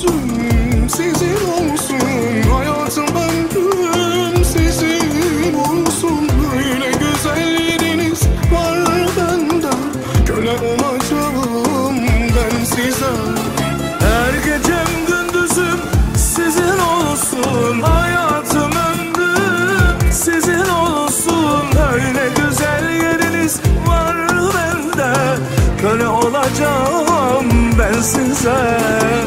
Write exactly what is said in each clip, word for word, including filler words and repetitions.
gözüm sizin olsun, hayatım ömrüm sizin olsun. Böyle güzelleriniz var bende, köle olacağım ben size. Her gecem gündüzüm sizin olsun, hayatım ömrüm sizin olsun. Öyle güzel yeriniz var bende, köle olacağım ben size.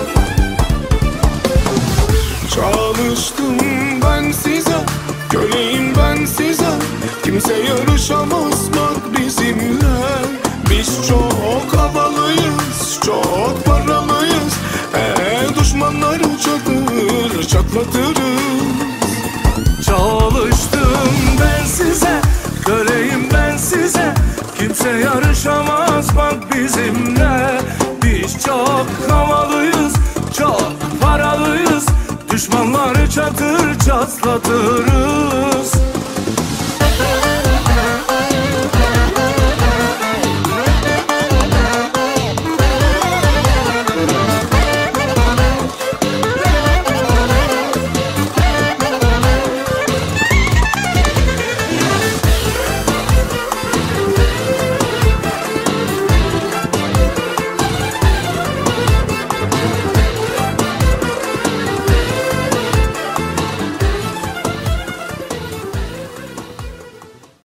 Çalıştım ben size, köleyim ben size. Kimse yarışamaz bak bizimle. Biz çok havalıyız, çok paralıyız. Ee, düşmanları çatır çatlatırız. Çalıştım ben size, köleyim ben size. Kimse yarışamaz bak bizimle. Biz çok havalıyız, çok paralıyız. Düşmanları çatır çatlatırız.